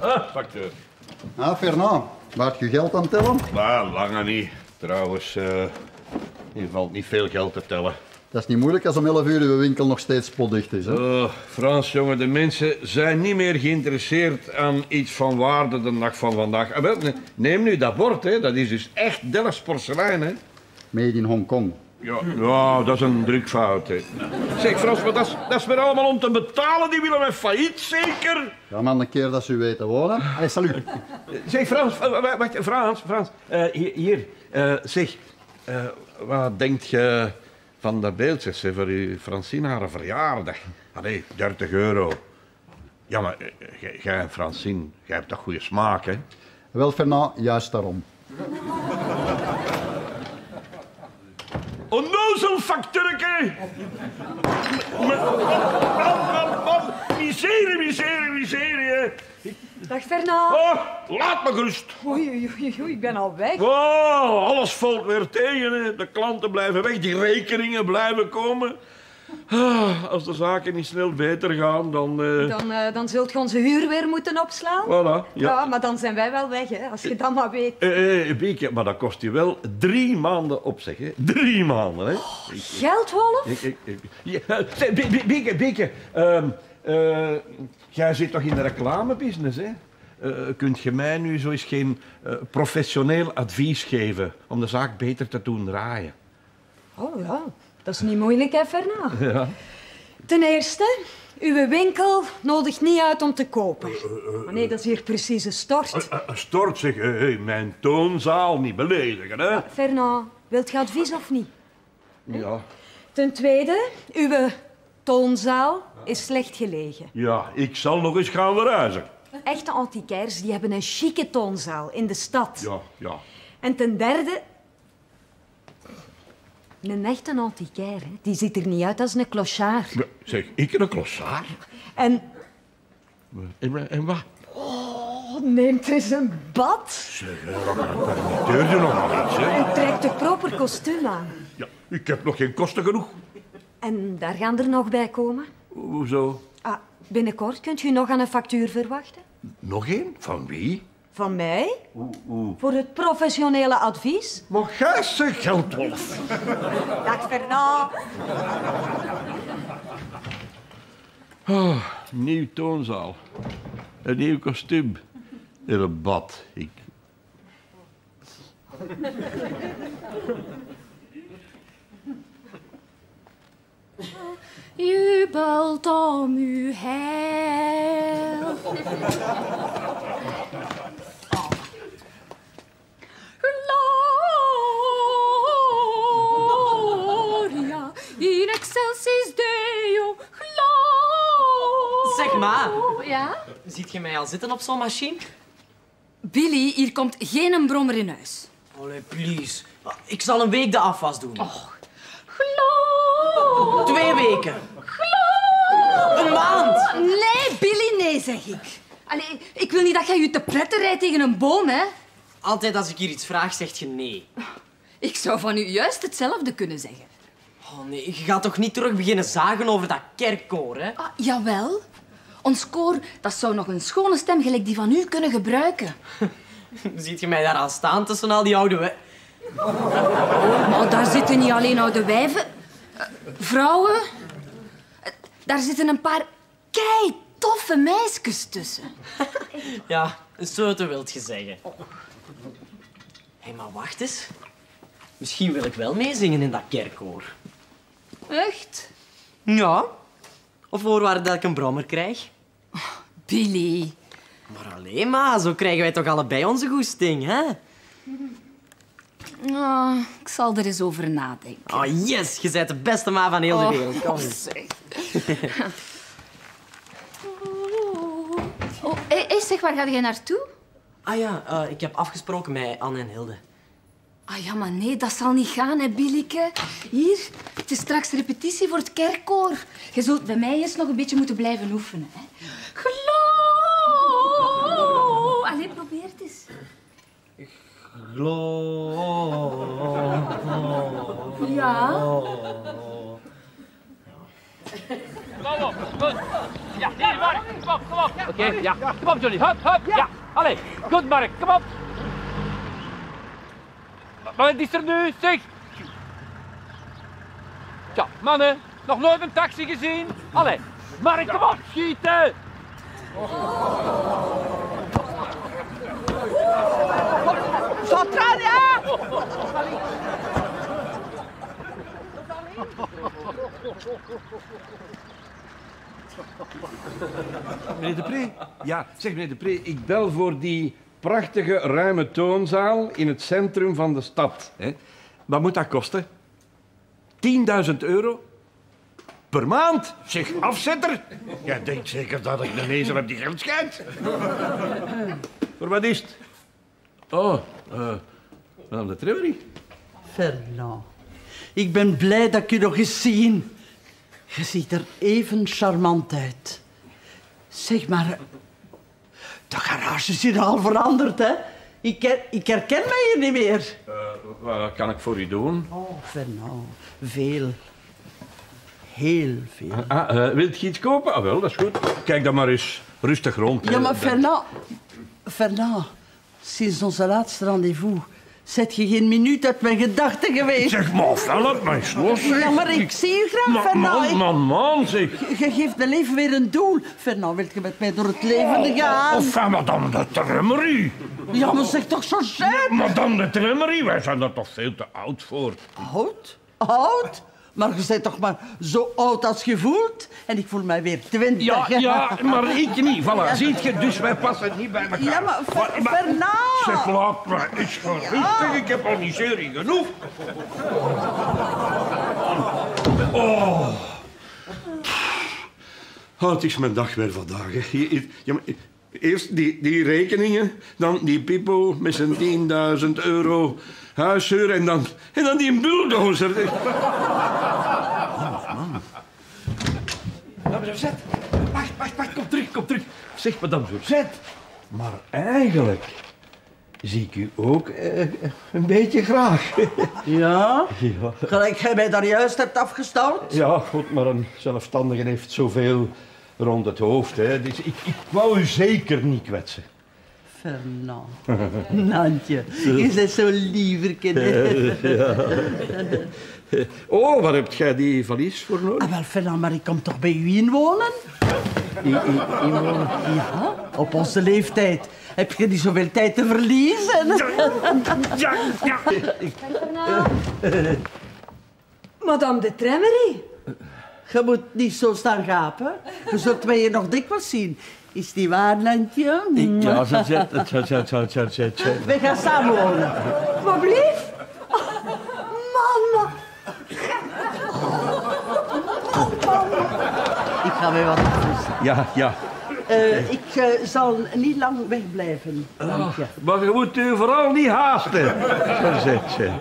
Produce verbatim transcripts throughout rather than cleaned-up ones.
Facteur. Ah, Fernand, waart je geld aan het tellen? Maar lange niet. Trouwens, uh, hier valt niet veel geld te tellen. Dat is niet moeilijk als om elf uur uw winkel nog steeds spotdicht is, hè? Oh, Frans, jongen, de mensen zijn niet meer geïnteresseerd aan iets van waarde de dag van vandaag. Ah, wel, neem nu dat bord, hè. Dat is dus echt Delfts porselein, hè. Made in Hongkong. Ja, ja, dat is een drukfout, hè. Zeg, Frans, maar dat is, dat is weer allemaal om te betalen. Die willen mij failliet, zeker? Ja, man, een keer dat ze u weten wonen. Allee, salut. Zeg, Frans, wacht, Frans, Frans. Uh, hier, hier. Uh, zeg, uh, wat denkt je van de beeldjes hè, voor uw Francine haar verjaardag? Allee, dertig euro. Ja, maar uh, jij en Francine, jij hebt toch goede smaak, hè? Wel, Fernand, juist daarom. Onnozel facturke! Miserie, miserie, miserie. Dag Fernand. Oh, laat me gerust. Oei, oei, oei, oei, ik ben al weg. Oh, alles valt weer tegen. Hè. De klanten blijven weg, die rekeningen blijven komen. Ah, als de zaken niet snel beter gaan, dan... Uh... Dan, uh, dan zult je onze huur weer moeten opslaan. Voilà, ja. Ja, maar dan zijn wij wel weg, hè, als je dat maar weet. Eh, eh, Bieke, maar dat kost je wel drie maanden opzeg, hè. Drie maanden, hè. Oh, Geldwolf? Ik, ik, ik, ja, uh, Bieke, Bieke, uh, uh, jij zit toch in de reclamebusiness, hè? Uh, kunt je mij nu zo eens geen uh, professioneel advies geven om de zaak beter te doen draaien? Oh ja, dat is niet moeilijk, hè, Fernand? Ja. Ten eerste, uw winkel nodigt niet uit om te kopen. Maar nee, dat is hier precies een stort. Een uh, uh, stort, zeg. Hey, mijn toonzaal niet beledigen, hè? Uh, Fernand, wilt je advies of niet? Ja. Ten tweede, uw toonzaal is slecht gelegen. Ja, ik zal nog eens gaan verhuizen. Echte antiquaires die hebben een chique toonzaal in de stad. Ja, ja. En ten derde... Een echte antiquaire, die ziet er niet uit als een clochard. Ja, zeg, ik een klossaar? En... En, en wat? Oh, neemt eens een bad. Zeg, dat permitteer je nog maar iets, hè? En trekt een proper kostuum aan. Ja, ik heb nog geen kosten genoeg. En daar gaan er nog bij komen. Hoezo? Ah, binnenkort kunt u nog aan een factuur verwachten. Nog één? Van wie? Van mij? Oeh, oeh. Voor het professionele advies. Maar gij zegt geldwolf. Dag Fernand. Oh, nieuw toonzaal. Een nieuw kostuum. En een bad. Ik... Jubelt om uw heil. Gloria in excelsis Deo. Gloria. Zeg maar, Ja? ziet je mij al zitten op zo'n machine? Billy, hier komt geen brommer in huis. Allee, please. Ik zal een week de afwas doen. Och. Gloria. Twee weken. Gloria. Een maand. Nee, Billy, nee, zeg ik. Allee, ik wil niet dat jij je te pletten rijdt tegen een boom, hè. Altijd als ik hier iets vraag, zegt je nee. Ik zou van u juist hetzelfde kunnen zeggen. Oh nee, je gaat toch niet terug beginnen zagen over dat kerkkoor, hè? Ah, jawel. Ons koor, dat zou nog een schone stem gelijk die van u kunnen gebruiken. Ziet je mij daar al staan tussen al die oude we... Maar daar zitten niet alleen oude wijven. Uh, vrouwen. Uh, daar zitten een paar kei toffe meisjes tussen. Ja, zo te wilt je zeggen. Hé, hey, maar wacht eens. Misschien wil ik wel meezingen in dat kerkkoor. Echt? Ja. Of voorwaarde dat ik een brommer krijg. Billy. Maar alleen maar, zo krijgen wij toch allebei onze goesting, hè? Oh, ik zal er eens over nadenken. Oh, yes! Je bent de beste ma van heel de Oh, wereld. Kom oh, eens. zeg. Oh, hé, hey, zeg, waar ga jij naartoe? Ah ja, uh, ik heb afgesproken met Anne en Hilde. Ah ja, maar nee, dat zal niet gaan, hè, Billyke. Hier, het is straks repetitie voor het kerkkoor. Je zult bij mij eens nog een beetje moeten blijven oefenen, hè. Geloof! Allee, probeer het eens. Geloof. Ja? Kom op, goed. Ja, hier, Mark. Kom op, kom op. Oké, okay, ja. Kom op, Johnny. Hup, hup. Ja. Allee, goed, Mark. Kom op. Wat is er nu? Zeg. Ja, mannen. Nog nooit een taxi gezien? Allee, Mark, kom op. Schieten. Sotrania! Meneer De Pre? Ja, zeg meneer De Pre, ik bel voor die prachtige ruime toonzaal in het centrum van de stad. Hè. Wat moet dat kosten? tienduizend euro? Per maand? Zeg, afzetter. Jij denkt zeker dat ik een ezel heb die geld schijnt? Voor wat is het? Oh, uh, madame de Treury. Fernand, ik ben blij dat ik je nog eens zie. Je ziet er even charmant uit. Zeg maar, de garage is hier al veranderd, hè? Ik, her, ik herken mij hier niet meer. Uh, wat kan ik voor u doen? Oh, Fernand, veel. Heel veel. Ah, uh, wilt je iets kopen? Ah, wel, dat is goed. Kijk dan maar eens rustig rond. Ja, maar uh, Fernand... Fernand, sinds onze laatste rendezvous zet je geen minuut uit mijn gedachten geweest. Zeg, maar help mij los. Ja, maar ik zie je graag, Ma Fernand. Man, man, man, zeg. Je geeft mijn leven weer een doel. Fernand, wil je met mij door het leven gaan? Of van madame de Treury. Ja, maar zeg toch zo schijn. Madame de Treury, wij zijn er toch veel te oud voor. Oud? Oud? Maar je bent toch maar zo oud als je voelt? En ik voel mij weer twintig. Ja, ja, maar ik niet. Voilà, ziet je, dus wij passen niet bij elkaar. Ja, maar, Fer Fernand! Zeg, laat me eens gerustig. Ik heb al niet serie genoeg. Oh. Oh, het is mijn dag weer vandaag. Hè. Ja, maar eerst die, die rekeningen, dan die Pippo met zijn tienduizend euro huishuur en dan, en dan die bulldozer. Madame Josette, wacht, wacht, wacht, kom terug, kom terug. Zeg, madame Josette, maar eigenlijk zie ik u ook eh, een beetje graag. Ja? Ja. Gelijk jij mij daar juist hebt afgestouwd? Ja, goed, maar een zelfstandige heeft zoveel rond het hoofd. Hè. Dus ik, ik wou u zeker niet kwetsen. Fernand. Nantje, je bent zo lieverken. Oh, waar heb jij die valies voor nodig? Ah, wel, Fernand, maar ik kom toch bij u inwonen? I, I, inwonen? Ja, op onze leeftijd. Heb je niet zoveel tijd te verliezen? Ja, ja. Madame de Treury. Je moet niet zo staan gapen. Je zult mij hier nog dikwijls zien. Is die waar, Nantje? Ja, zo zet het, zo zet het, zo zet het. We gaan samenwonen. Wat blieft? Oh, mama. Ik ga weer wat afrusten. Ja, ja. Uh, ik uh, zal niet lang wegblijven, Nantje. Oh, maar je moet u vooral niet haasten. Zo zet ze.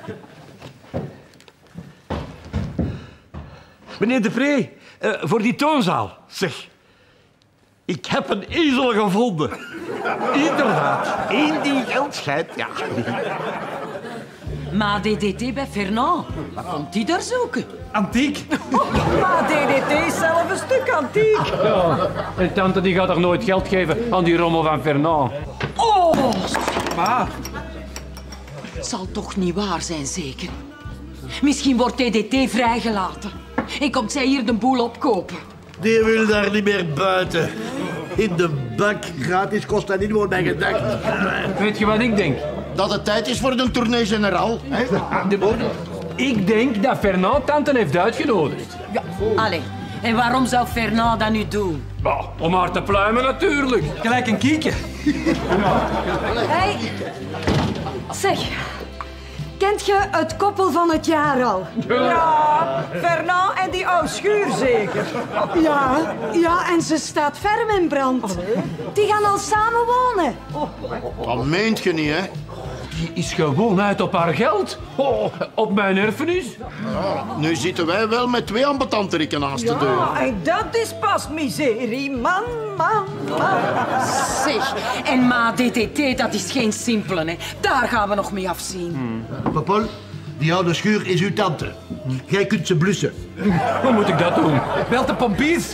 Meneer De Pre, uh, voor die toonzaal, zeg. Ik heb een ezel gevonden. Inderdaad, één die geld scheidt, ja. Maar D D T bij Fernand, wat komt die daar zoeken? Antiek. Maar D D T is zelf een stuk antiek. Ja, en tante die gaat er nooit geld geven aan die rommel van Fernand. Oh, Maar, zal toch niet waar zijn, zeker? Misschien wordt D D T vrijgelaten en komt zij hier de boel opkopen. Die wil daar niet meer buiten. In de bak. Gratis kost dat niet, wordt mij gedacht. Weet je wat ik denk? Dat het tijd is voor de tournee generaal. Ik denk dat Fernand tante heeft uitgenodigd. Ja, allee. En waarom zou Fernand dat nu doen? Bah, om haar te pluimen natuurlijk. Gelijk een kiekje. Hey. Zeg, kent je het koppel van het jaar al? Ja, Fernand en die oude schuur zeker. Ja, ja, en ze staat ferm in brand. Die gaan al samen wonen. Dat meent je niet, hè? Die is gewoon uit op haar geld. Oh, op mijn erfenis. Nu zitten wij wel met twee ambetanterikken naast de deur. Ja, en dat is pas miserie. Man, man, man. Zeg, en ma D D T, dat is geen simpele, hè. Daar gaan we nog mee afzien. Popol, Die oude schuur is uw tante. Jij kunt ze blussen. Hoe moet ik dat doen? Bel de pompiers.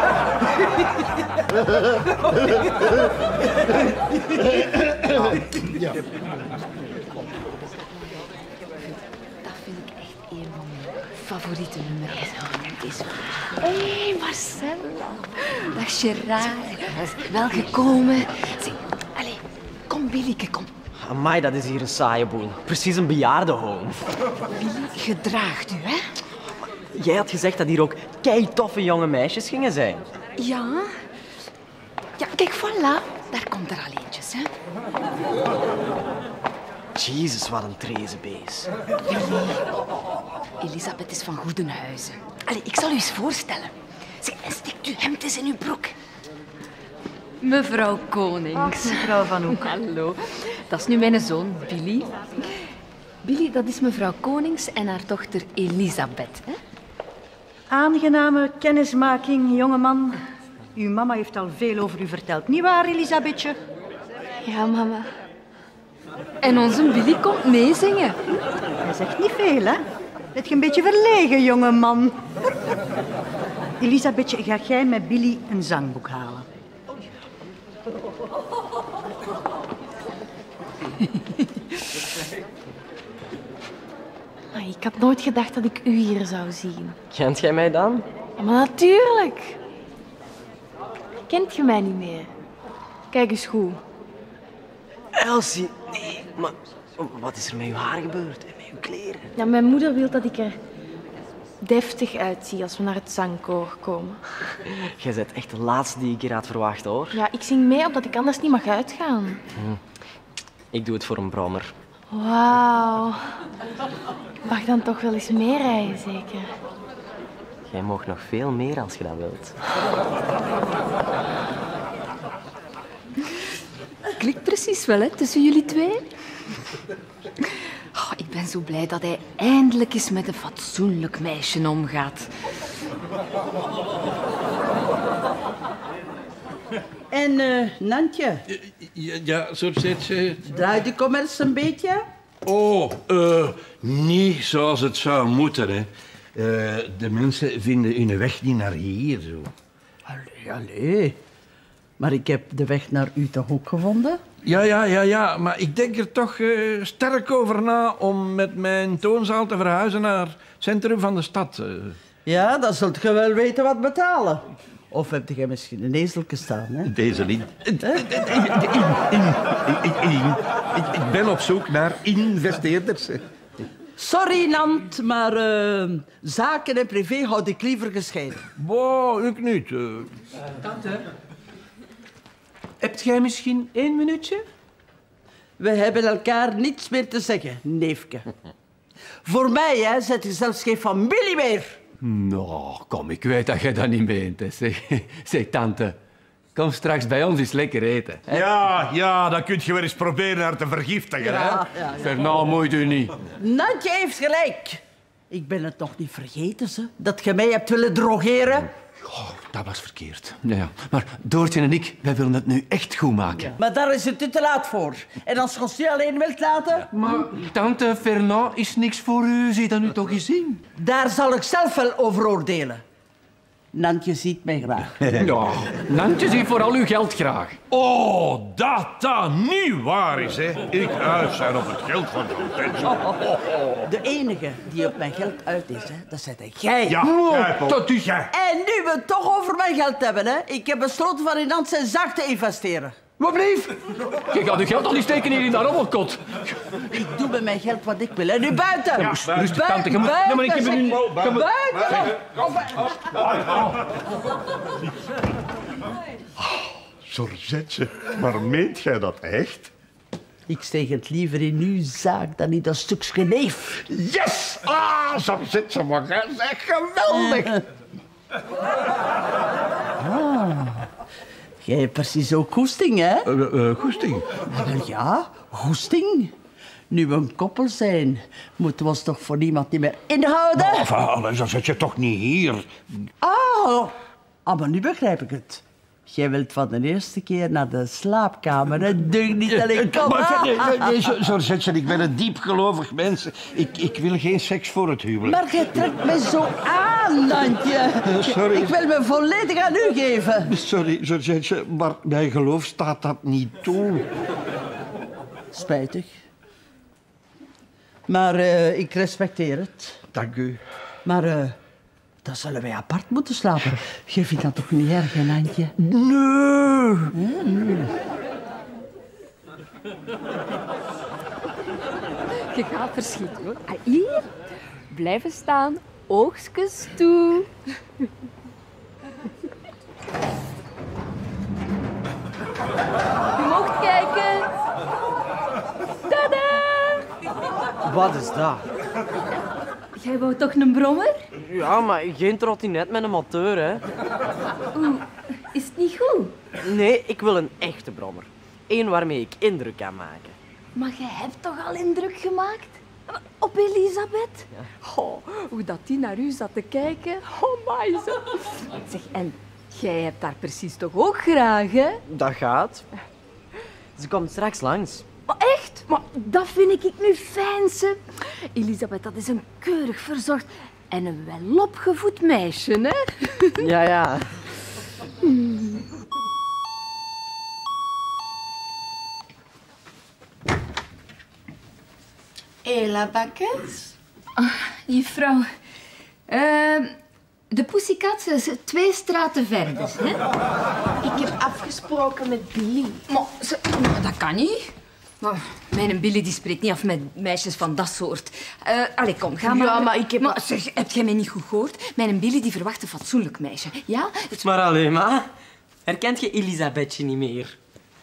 Ja. Dat vind ik echt een van mijn favoriete nummers. Hé, hey, Marcella. Dag Gerard. Welgekomen. Zeg, allez, kom Billyke, kom. Amai, dat is hier een saaie boel. Precies een bejaardenhome. Billy, gedraagt u, hè? Jij had gezegd dat hier ook kei toffe jonge meisjes gingen zijn. Ja. Ja, kijk, voilà. Daar komt er al eentjes, hè. Jezus, wat een trezenbeest. Elisabeth is van Goedenhuizen. Allee, ik zal u eens voorstellen. Zeg, en steekt uw hemd eens in uw broek. Mevrouw Konings. Mevrouw Van Hoek. Hallo. Dat is nu mijn zoon, Billy. Billy, dat is mevrouw Konings en haar dochter Elisabeth. Hè? Aangename kennismaking, jongeman. Uw mama heeft al veel over u verteld. Niet waar, Elisabethje? Ja, mama. En onze Billy komt meezingen. Hij zegt niet veel, hè? Let je een beetje verlegen, jongeman. Elisabethje, ga jij met Billy een zangboek halen? Ik had nooit gedacht dat ik u hier zou zien. Kent jij mij dan? Ja, maar natuurlijk. Kent je mij niet meer? Kijk eens goed. Elsie, nee, maar wat is er met uw haar gebeurd en met uw kleren? Ja, mijn moeder wil dat ik er deftig uitzie als we naar het zangkoor komen. Jij bent echt de laatste die ik hier had verwacht, hoor. Ja, ik zing mee omdat ik anders niet mag uitgaan. Hm. Ik doe het voor een brommer. Wauw. Mag dan toch wel eens meerijden, zeker? Jij mag nog veel meer als je dat wilt. Klikt precies wel, hè, tussen jullie twee. Oh, ik ben zo blij dat hij eindelijk eens met een fatsoenlijk meisje omgaat. En uh, Nantje? Ja, ja zo zit ze. Draai de commerce een beetje? Oh, uh, niet zoals het zou moeten, hè. Uh, de mensen vinden hun weg niet naar hier, zo. Allee, allee. Maar ik heb de weg naar u toch ook gevonden? Ja, ja, ja, ja. Maar ik denk er toch uh, sterk over na om met mijn toonzaal te verhuizen naar het centrum van de stad. Uh. Ja, dan zult je wel weten wat betalen. Of heb je misschien een ezelke staan, hè? Deze niet. Ik ben op zoek naar investeerders. Sorry, Nant, maar uh, zaken en privé houd ik liever gescheiden. Boah, ik niet. Uh. Tante, hebt jij misschien één minuutje? We hebben elkaar niets meer te zeggen, neefke. Voor mij, hè, zet je zelfs geen familie meer. Nou, kom, ik weet dat jij dat niet meent. Hè. Zeg, zeg, tante, kom straks bij ons eens lekker eten. Hè? Ja, ja, dan kun je wel eens proberen haar te vergiftigen, Ja, hè? ja, ja. Fernand, moeit u niet. Nantje heeft gelijk. Ik ben het nog niet vergeten, ze, dat je mij hebt willen drogeren. Oh, dat was verkeerd. Ja, ja. Maar Doortje en ik, wij willen het nu echt goed maken. Ja. Maar daar is het u te laat voor. En als je ons nu alleen wilt laten... Ja. Maar tante, Fernand is niks voor u. Zie dat nu toch eens zien? Daar zal ik zelf wel over oordelen. Nantje ziet mij graag. Ja, Nantje ziet vooral uw geld graag. Oh, dat dat niet waar is, hè. Ik uit zijn op het geld van Jean. Oh, oh, oh. De enige die op mijn geld uit is, hè, dat zijt jij. Ja, jij, Paul. Dat is... Jij. En nu we het toch over mijn geld hebben, hè. Ik heb besloten van in Nant zijn zaak te investeren. Wat blief? Je gaat uw geld toch niet steken hier in dat rommelkot? Ik doe met mijn geld wat ik wil. En nu buiten. Ja, rustig, tante. Je moet... Buiten, Nee, maar ik heb zeg. nu... Buiten. Zo zet ze. Maar meent jij dat echt? Ik steeg het liever in uw zaak dan in dat stukje neef. Yes! Ah, zo zit ze, maar jij zegt geweldig. Ah. Jij hebt precies ook goesting, hè? Uh, uh, goesting? Ah, wel ja, goesting. Nu we een koppel zijn, moeten we ons toch voor niemand niet meer inhouden? Nou, dan zit je toch niet hier? Ah, ah, maar nu begrijp ik het. Jij wilt van de eerste keer naar de slaapkamer. Het deugt niet dat ik kan. Maar, nee, nee, nee, Georgette, ik ben een diepgelovig mens. Ik, ik wil geen seks voor het huwelijk. Maar jij trekt me zo aan, Nantje. Sorry. Ik wil me volledig aan u geven. Sorry, Georgette, maar mijn geloof staat dat niet toe. Spijtig. Maar uh, ik respecteer het. Dank u. Maar uh, dan zullen wij apart moeten slapen. Je vindt dat toch niet erg, hè, Nantje? Nee. Ja, nee. Je gaat verschieten, hoor. Ah, hier, blijven staan, oogstjes toe. Je mocht kijken. Tada! Wat is dat? Jij wou toch een brommer? Ja, maar geen trottinet met een motor, hè. Oeh, is het niet goed? Nee, ik wil een echte brommer. Eén waarmee ik indruk kan maken. Maar jij hebt toch al indruk gemaakt? Op Elisabeth? Ja. Oh, hoe dat die naar u zat te kijken. Oh, my zo. Zeg, en jij hebt haar precies toch ook graag, hè? Dat gaat. Ze komt straks langs. Oh, echt? Maar dat vind ik nu fijn, ze. Elisabeth, dat is een keurig verzorgd en een welopgevoed meisje, hè? Ja, ja. Hmm. Ela Bakkes? Ah, juffrouw. Uh, de Pussycats is twee straten verder, hè? Ik heb afgesproken met Billy. Maar, ze, maar dat kan niet. Maar mijn Billy die spreekt niet af met meisjes van dat soort. Uh, allee, kom, ga maar. Ja, maar ik heb... Maar zeg, heb jij mij niet goed gehoord? Mijn Billy die verwacht een fatsoenlijk meisje. Ja? Het... Maar alleen maar. Herkent je Elisabethje niet meer?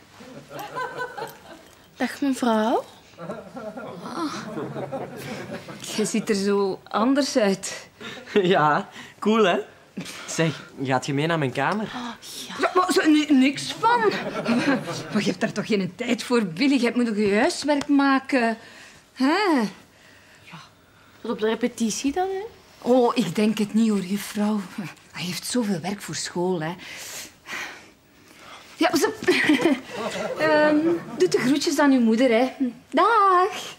Dag, mevrouw. Ah. Je ziet er zo anders uit. Ja, cool, hè? Zeg, gaat je mee naar mijn kamer? Oh, ja. Ja, maar zo, n- niks van. Maar je hebt daar toch geen tijd voor, Billy? Je moet nog je huiswerk maken. Hè? Ja. Tot op de repetitie dan, hè? Oh, ik denk het niet, hoor, juffrouw. Hij heeft zoveel werk voor school, hè. Ja, zo... um, doe de groetjes aan uw moeder, hè. Dag.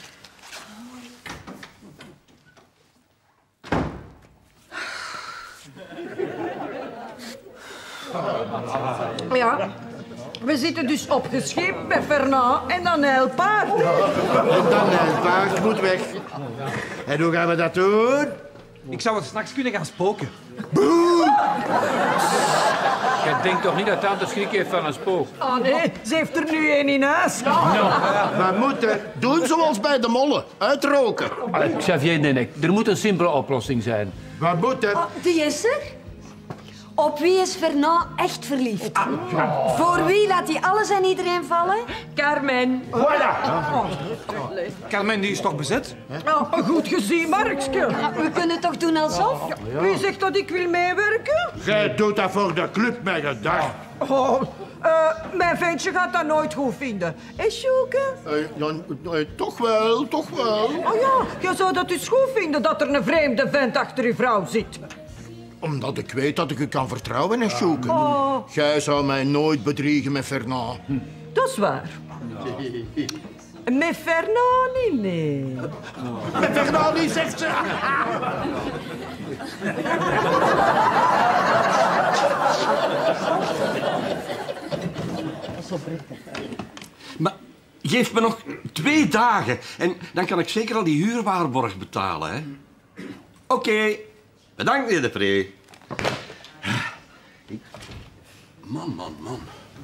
Ja, we zitten dus opgescheept met Fernand en dan Nijlpaard. En dan Nijlpaard moet weg. En hoe gaan we dat doen? Ik zou het s'nachts kunnen gaan spoken. Boe! Je denkt toch niet dat tante schrik heeft van een spook? Ah nee, ze heeft er nu één in huis. We moeten doen zoals bij de mollen. Uitroken. Allee, Xavier, nee, nee. Er moet een simpele oplossing zijn. We moeten... Oh, die is er. Op wie is Fernand echt verliefd? Ah. Voor wie laat hij alles en iedereen vallen? Carmen. Voilà. Oh. Carmen, die is toch bezet? Oh, goed gezien, Markske. Ja, we kunnen toch doen alsof? Ja. Wie zegt dat ik wil meewerken? Jij doet dat voor de club, mijn gedacht. Oh, uh, mijn ventje gaat dat nooit goed vinden. Hé, Sjoeke? Uh, ja, uh, toch wel, toch wel. Oh ja, je zou dat dus goed vinden dat er een vreemde vent achter uw vrouw zit. Omdat ik weet dat ik u kan vertrouwen, hè, Sjoeke. Oh. Jij zou mij nooit bedriegen met Fernand. Dat is waar. Met Fernand niet, nee. Met Fernand niet, zegt ze. Maar geef me nog twee dagen en dan kan ik zeker al die huurwaarborg betalen, hè. Oké. Okay. Bedankt, meneer de Pre. Man, man, man.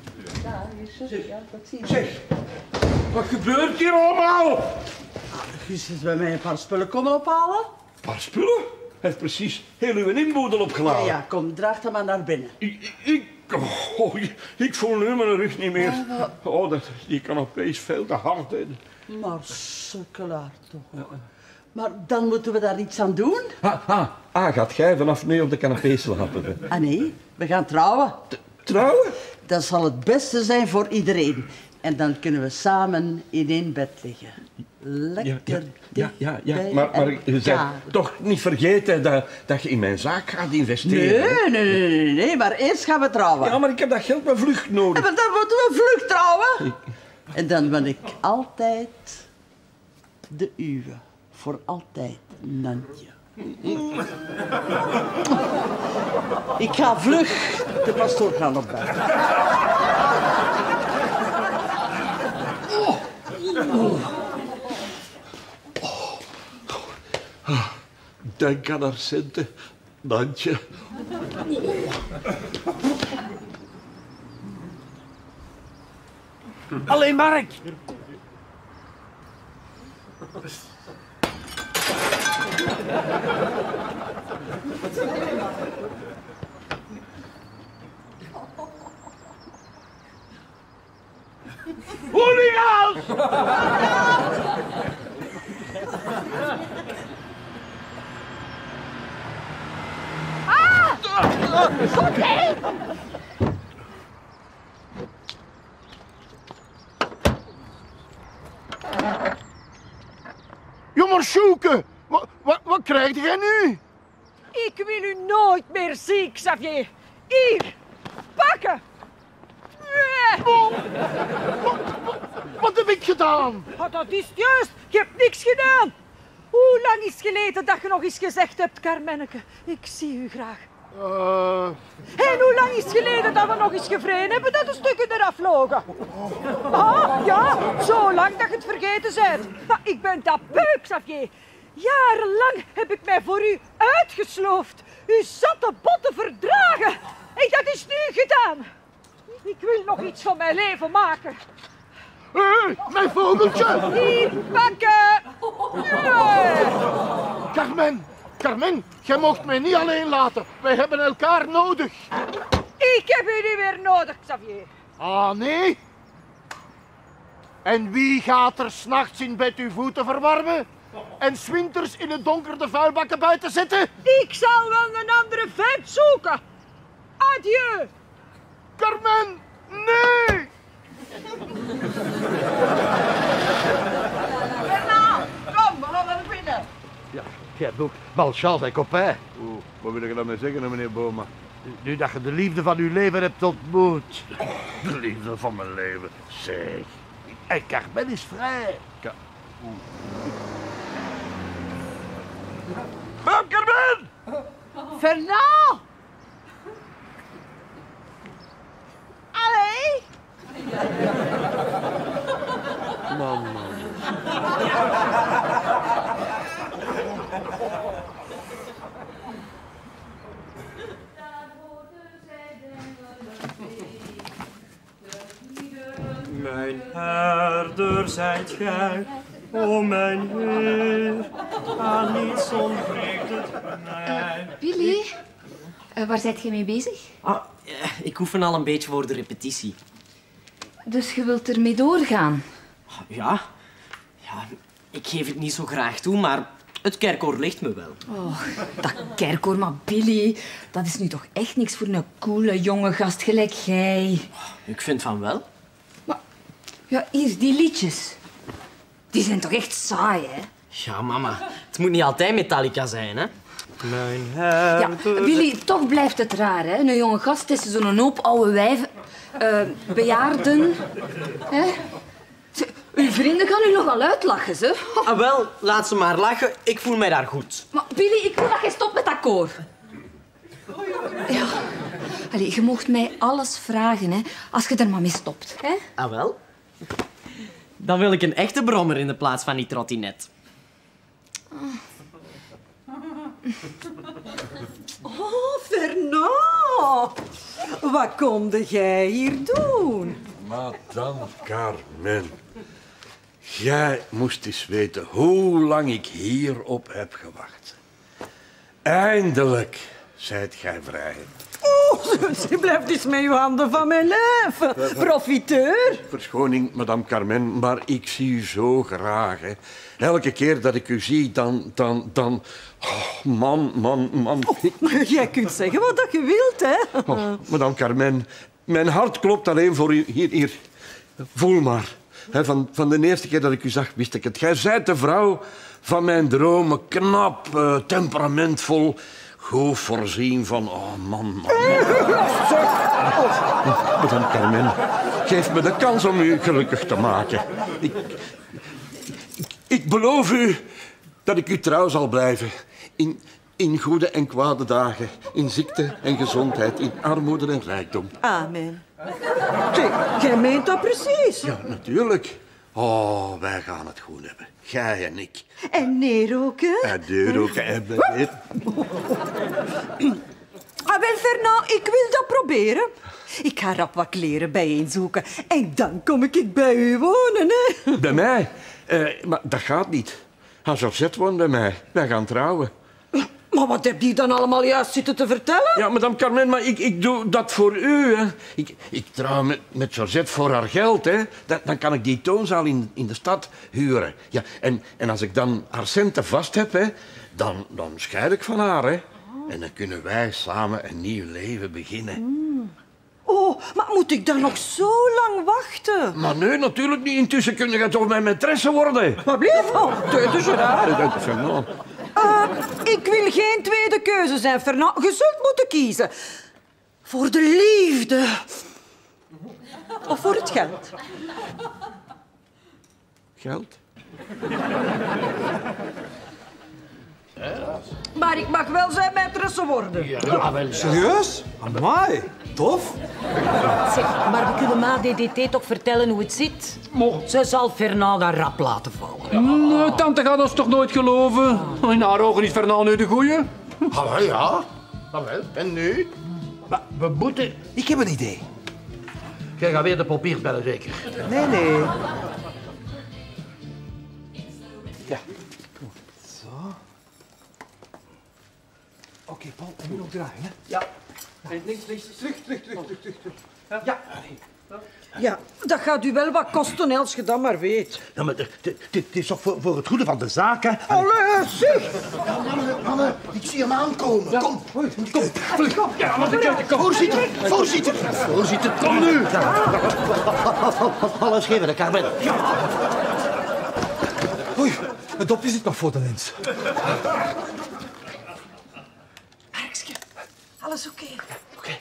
Zeg, wat gebeurt hier allemaal? Je zit bij mij een paar spullen komen ophalen? Een paar spullen? Hij heeft precies heel uw inboedel opgeladen. Ja, ja, kom, draag dat maar naar binnen. Ik, ik, oh, ik, ik voel nu mijn rug niet meer. Oh, dat, die canapé is veel te hard. Hè. Maar sukkelaar toch. Ja. Maar dan moeten we daar iets aan doen. Ah, ah, ah gaat jij vanaf nu op de canapé slapen? Hè? Ah nee, we gaan trouwen. T- trouwen? Dat zal het beste zijn voor iedereen. En dan kunnen we samen in één bed liggen. Lekker Ja, ja, ja, ja. dicht Maar, maar bij je bent elkaar. toch niet vergeten dat, dat je in mijn zaak gaat investeren. hè? Nee, nee, nee, nee, nee, maar eerst gaan we trouwen. Ja, maar ik heb dat geld met vlucht nodig. En dan moeten we vlug trouwen. En dan ben ik altijd de uwe. Voor altijd, Nantje. Ik ga vlug de pastoor gaan opbellen. Denk aan haar centen, Nantje. Allee, Mark. Hooligans! Oké. Jongen Sjoeke, wat, wat, wat krijg jij nu? Ik wil u nooit meer zien, Xavier. Hier, pakken. Oh, wat, wat, wat heb ik gedaan? Oh, dat is juist. Je hebt niks gedaan. Hoe lang is het geleden dat je nog eens gezegd hebt, Carmenneke, ik zie u graag. Uh... En hoe lang is het geleden dat we nog eens gevreden hebben dat de stukken eraf vlogen? Ah, ja, zo lang dat je het vergeten bent. Maar ik ben dat beu, Xavier. Jarenlang heb ik mij voor u uitgesloofd. U zatte botten verdragen. En dat is nu gedaan. Ik wil nog iets van mijn leven maken. Hé, hey, mijn vogeltje! Niet pakken! Nee. Carmen, Carmen, jij mocht mij niet alleen laten. Wij hebben elkaar nodig. Ik heb u niet meer nodig, Xavier. Ah, nee? En wie gaat er 's nachts in bed uw voeten verwarmen? En 's winters in het donker de vuilbakken buiten zitten? Ik zal wel een andere vent zoeken. Adieu. Carmen, nee! Bernard, kom, we gaan naar binnen. Ja, jij ook. Malchance en copain. Oeh, wat wil je daarmee zeggen, meneer Boma? Nu dat je de liefde van uw leven hebt ontmoet. De liefde van mijn leven, zeg. En Carmen is vrij. Ka Mam, Carmen! Fernand! Allee! Mama. Mijn herder zijt gij, o mijn Heer, aan niets ontbreekt het mij. Billy, uh, waar zijt jij mee bezig? Ah, eh, ik oefen al een beetje voor de repetitie. Dus je wilt ermee doorgaan? Ja, ja, ik geef het niet zo graag toe, maar het kerkkoor ligt me wel. Oh, dat kerkkoor, maar Billy, dat is nu toch echt niks voor een coole jonge gast gelijk jij. Ik vind van wel. Ja, hier, die liedjes. Die zijn toch echt saai, hè? Ja, mama, het moet niet altijd Metallica zijn, hè? Mijn Ja, herder... Billy, toch blijft het raar, hè? Een jonge gast is zo'n hoop oude wijven, uh, bejaarden. Hè? Ze- Uw vrienden gaan u nogal uitlachen, ze. Ah, wel, laat ze maar lachen. Ik voel mij daar goed. Maar Billy, ik wil dat jij stopt met dat koor. Ja. Allee, je mocht mij alles vragen, hè, als je er maar mee stopt. Hè? Ah, wel? Dan wil ik een echte brommer in de plaats van die trottinet. Oh, Fernand. Wat komde jij hier doen? Madame Carmen, jij moest eens weten hoe lang ik hierop heb gewacht. Eindelijk zijt gij vrij. Oh, ze blijft eens met uw handen van mijn lijf. Profiteur. Verschoning, madame Carmen, maar ik zie u zo graag. Hè. Elke keer dat ik u zie, dan... dan, dan... Oh, man, man, man. Oh, jij kunt zeggen wat dat je wilt, hè. Oh, madame Carmen, mijn hart klopt alleen voor u. Hier, hier. Voel maar. He, van, van de eerste keer dat ik u zag, wist ik het. Jij zijt de vrouw van mijn dromen. Knap, uh, temperamentvol, goed voorzien van... Oh, man, man, man. Madame Carmen, geef me de kans om u gelukkig te maken. Ik, ik, ik beloof u dat ik u trouw zal blijven. In, in goede en kwade dagen. In ziekte en gezondheid. In armoede en rijkdom. Amen. Zeg, jij meent dat precies? Ja, natuurlijk. Oh, wij gaan het goed hebben. Jij en ik. En neerroken? En neerroken en beet. Ah, wel, Fernand, ik wil dat proberen. Ik ga rap wat kleren bijeenzoeken. En dan kom ik bij u wonen, hè. Bij mij? Uh, maar dat gaat niet. Als Georgette woont bij mij. Wij gaan trouwen. Maar wat heb je dan allemaal juist zitten te vertellen? Ja, madame Carmen, maar ik, ik doe dat voor u, hè. Ik, ik trouw met, met Georgette voor haar geld, hè. Dan, dan kan ik die toonzaal in, in de stad huren. Ja, en, en als ik dan haar centen vast heb, hè, dan, dan scheid ik van haar, hè. En dan kunnen wij samen een nieuw leven beginnen. Mm. Oh, maar moet ik dan nog zo lang wachten? Maar nee, natuurlijk niet. Intussen kun je toch mijn maîtresse worden. Maar blijf al. Tweede Gerard. Fernand. Uh, ik wil geen tweede keuze zijn, Fernand. Je zult moeten kiezen. Voor de liefde. Of voor het geld. Geld? Maar ik mag wel zijn maîtresse worden. Ja, wel. Serieus? Amai, tof. Zeg, maar we kunnen ma D D T toch vertellen hoe het zit? Ze zal Fernand een rap laten vallen. Nee, tante gaat ons toch nooit geloven? In haar ogen is Fernand nu de goeie. Ah, wel, ja. Ah, wel. En nu? Maar we moeten... Ik heb een idee. Jij gaat weer de pompiers bellen, zeker? Nee, nee. Ja. Zo. Oké, okay, Paul, en nu nog draaien, hè? Ja. En links, links, terug, terug, terug, terug, terug. terug. Ja. Ja. Ja, dat gaat u wel wat kosten, als je dat maar weet. Ja, maar dit is toch voor, voor het goede van de zaak, hè? Allee, zeg! Mannen, mannen, ik zie hem aankomen. Ja. Kom, kom, vlug. Kom. Ja, maar de kom. Voorzitter, voorzitter, voorzitter, kom nu. Alles geven, de Carmen. Oei, het dopje zit nog voor de lens. Markske, alles oké? Oké. Okay.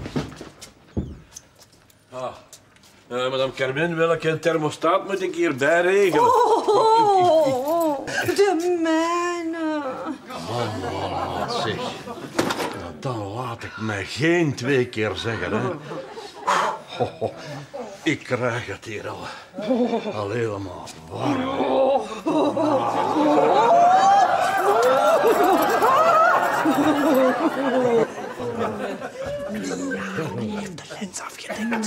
Ah. Uh, madame Carmen, welke thermostaat moet ik hierbij regelen? Oh, oh, oh, de mijne. Oh, zeg. Ja, dan laat ik mij geen twee keer zeggen, hè. Oh, oh. Ik krijg het hier al, al helemaal warm. Die heeft de lens afgedekt.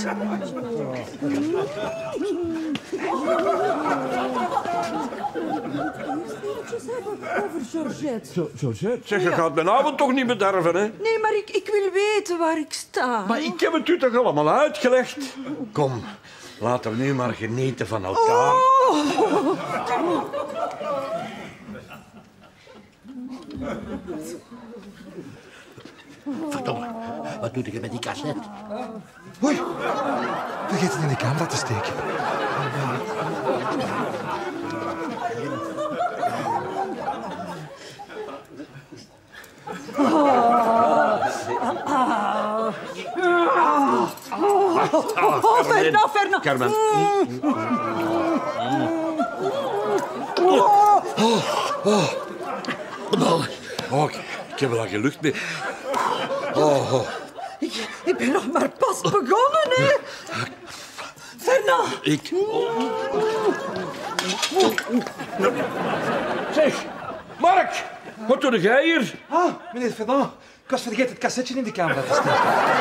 Over Georgette. Georgette? Zeg, je gaat mijn avond toch niet bederven, hè? Nee, maar ik, ik wil weten waar ik sta. Maar ik heb het u toch allemaal uitgelegd? Kom, laten we nu maar genieten van elkaar. Oh. Verdomme, wat doe je met die cassette? Oei, vergeet het in de camera te steken. Oh, Fernand, Fernand. Carmen. Oh, ik heb wel geen lucht meer. Oh, oh. Ik, ik ben nog maar pas begonnen, hè. Fernand. Ik... Zeg, Mark, wat doe jij hier? Ah, meneer Fernand, ik was vergeten het cassetje in de camera te steken.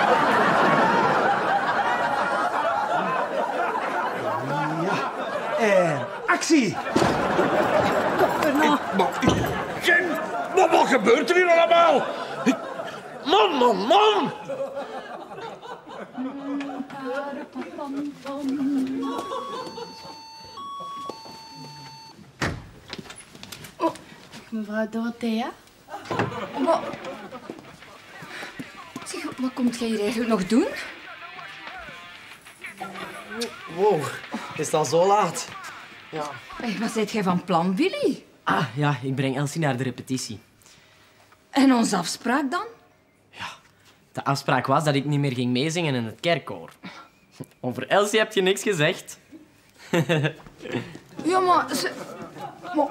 Ja, en actie. Fernand. Zeg, wat, wat gebeurt er hier allemaal? Ik... Man, man, man! Oh, mevrouw Dorothea? Wat... Zeg, wat komt jij hier eigenlijk nog doen? Wow. is het al zo laat. Ja. Hey, wat zit jij van plan, Willy? Ah, ja, ik breng Elsie naar de repetitie. En onze afspraak dan? De afspraak was dat ik niet meer ging meezingen in het kerkkoor. Over Elsie heb je niks gezegd. Ja, maar... Ze... maar...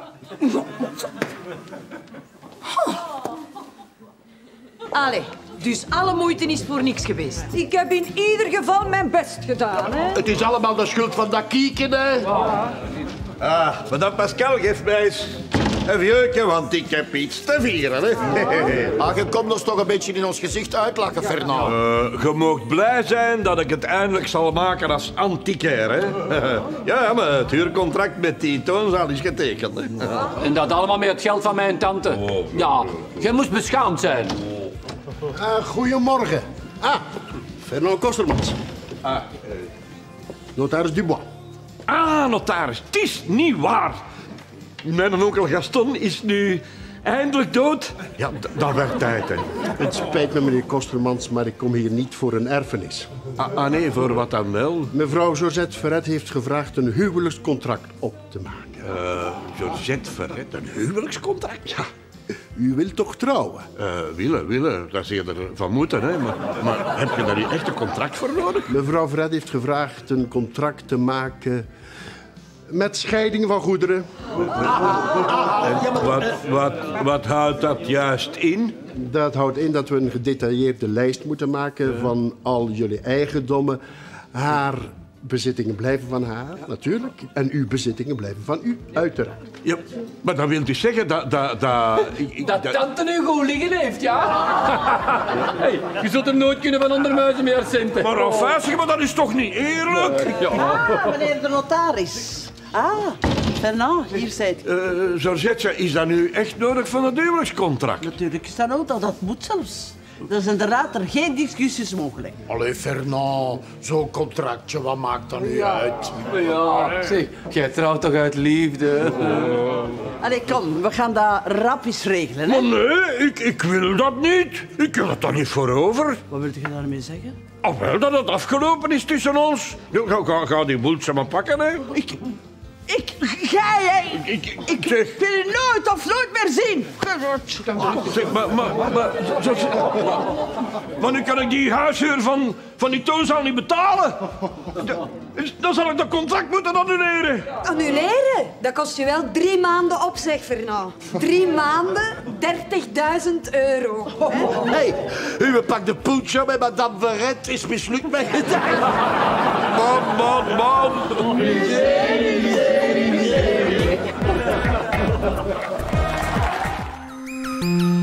Allee, dus alle moeite is voor niks geweest. Ik heb in ieder geval mijn best gedaan, hè. Het is allemaal de schuld van dat kieken, hè. Ah, madame Pascal, geef mij eens een vieukje, want ik heb iets te vieren, hè. Ah, je komt ons toch een beetje in ons gezicht uitlachen, Fernand. Uh, je moogt blij zijn dat ik het eindelijk zal maken als antiquaire, hè. Ja, maar het huurcontract met die toonzaal is getekend, hè. En dat allemaal met het geld van mijn tante. Ja, jij moest beschaamd zijn. Uh, goedemorgen. Ah, Fernand Kostermans. Ah, uh, notaris Dubois. Ah, notaris, het is niet waar. Mijn onkel Gaston is nu eindelijk dood. Ja, dat werd tijd, hè. Het spijt me, meneer Kostermans, maar ik kom hier niet voor een erfenis. Ah, ah nee, voor wat dan wel? Mevrouw Georgette Verret heeft gevraagd een huwelijkscontract op te maken. Uh, Georgette Verret, een huwelijkscontract? Ja. U wilt toch trouwen? Uh, willen, willen. Dat is eerder van moeten, hè. Maar, maar heb je daar niet echt een contract voor nodig? Mevrouw Verret heeft gevraagd een contract te maken met scheiding van goederen. En wat, wat, wat houdt dat juist in? Dat houdt in dat we een gedetailleerde lijst moeten maken van al jullie eigendommen. Haar bezittingen blijven van haar, natuurlijk. En uw bezittingen blijven van u, uiteraard. Ja, maar dat wil dus zeggen dat... Dat, dat, ik, dat, dat tante nu goed liggen heeft, ja? Hey, je zult er nooit kunnen van ondermuizen met haar centen. Maar enfin, zeg maar, dat is toch niet eerlijk? Ja. Ah, meneer de notaris. Ah, Fernand, hier zijt uh, Georgette, is dat nu echt nodig van het huwelijkscontract? Natuurlijk is dat ook, dat, dat moet zelfs. Er is inderdaad er geen discussies mogelijk. Allee, Fernand, zo'n contractje, wat maakt dat nu ja. uit? Ja, zeg, jij trouwt toch uit liefde? Oh. Allee, kom, we gaan dat rap eens regelen, hè? Maar nee, ik, ik wil dat niet. Ik wil het daar niet voor over. Wat wil je daarmee zeggen? Ah, wel, dat het afgelopen is tussen ons. Ga, ga, ga die boeltje maar pakken, hè. Ik... Ik... Jij, hè? Ik, ik, ik zeg... wil je nooit of nooit meer zien. Zeg, maar, maar, maar, maar, zo, maar nu kan ik die huishuur van, van die toonzaal niet betalen. Dan zal ik dat contract moeten annuleren. Annuleren? Dat kost je wel drie maanden opzeg, Fernand. Drie maanden, dertigduizend euro. Hé, hey, u pakt de poetje met madame Verret is mislukt met gedaan. Man, man, man. Miserie, miserie, miserie.